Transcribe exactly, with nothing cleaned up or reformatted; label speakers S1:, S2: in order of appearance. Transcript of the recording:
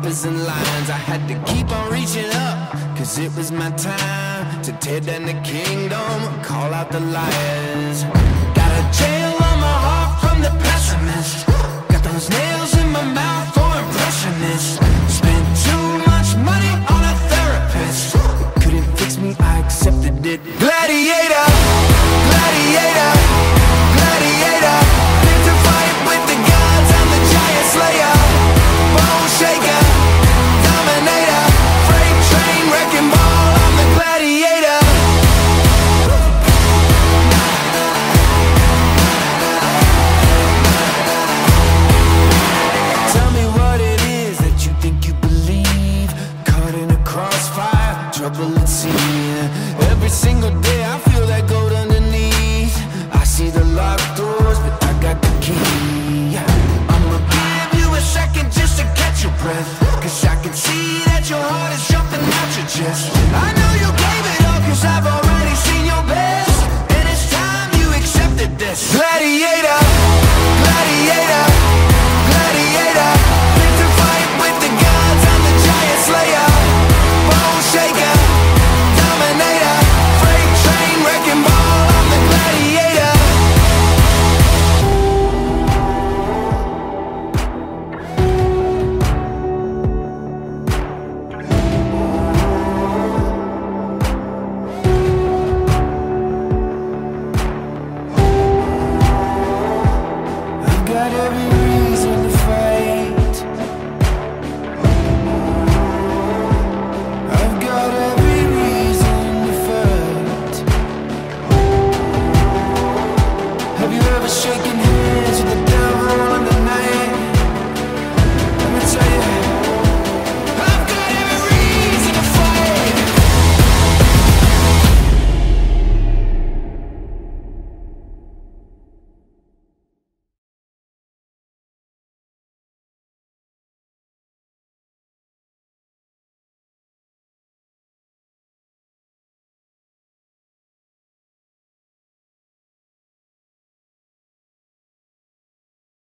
S1: vipers and lions. I had to keep on reaching up, cause it was my time to tear down the kingdom, call out the liars. Got a jail on my heart from the pessimist. Got those nails in my mouth for impressionists. Spent too much money on a therapist. Couldn't fix me, I accepted it. Gladiator, gladiator, gladiator. Picked to fight with the gods, I'm the giant slayer. Bone shaker, dominator. Freight train, wrecking ball, I'm the gladiator. Tell me what it is that you think you believe. Caught in a crossfire, trouble at sea. Every single day I feel that gold underneath. I see the locked doors, but I got the key. I'ma give you a second just to catch your breath, cause I can see that your heart is jumping out your chest. I